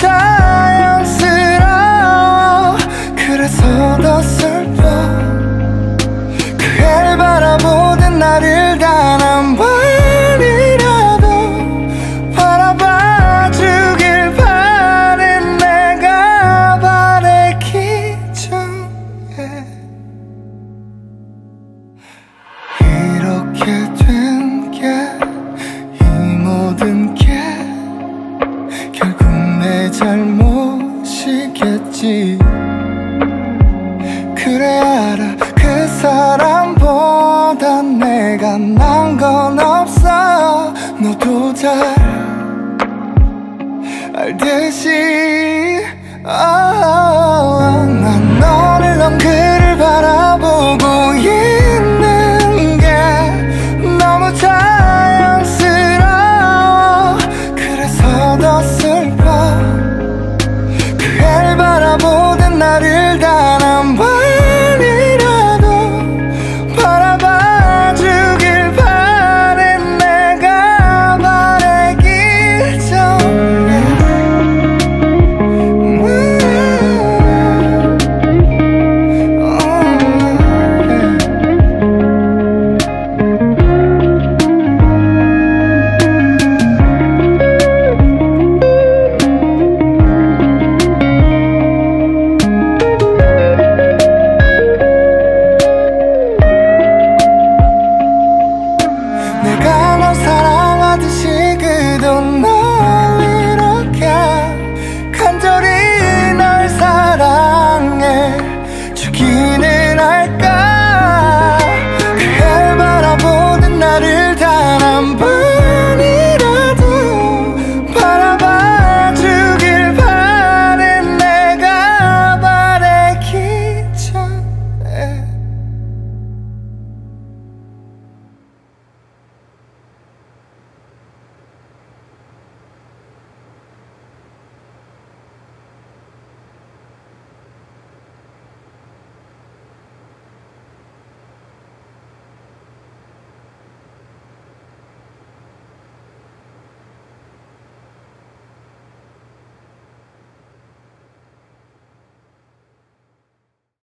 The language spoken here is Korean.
자연스러워. 그래서 더 슬퍼. 그 애를 바라보던 나를 단 한 번이라도 바라봐주길 바래. 내가 바라기 전에. 이렇게 된 게 이 모든 게 결국 내 잘못이겠지. 그래 알아. 그 사람보다 내가 난 건 없어. 너도 잘 알듯이. 난 너를 넌 그를 바라